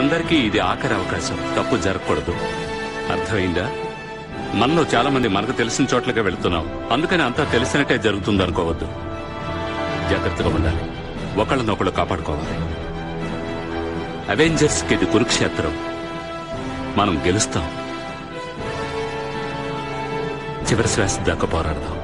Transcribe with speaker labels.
Speaker 1: మనందరికీ ఇది ఆఖరి అవకాశం. తప్పు జరగకూడదు. అర్థమైందా? మనలో చాలా మంది మనకు తెలిసిన చోట్లకే వెళుతున్నాం. అందుకని అంతా తెలిసినట్టే జరుగుతుంది అనుకోవద్దు. జాగ్రత్తగా ఉండాలి. ఒకళ్ళనొకళ్ళు కాపాడుకోవాలి. అవెంజర్స్ కి ఇది కురుక్షేత్రం. మనం గెలుస్తాం. చివరి శ్వాస దాకా పోరాడదాం.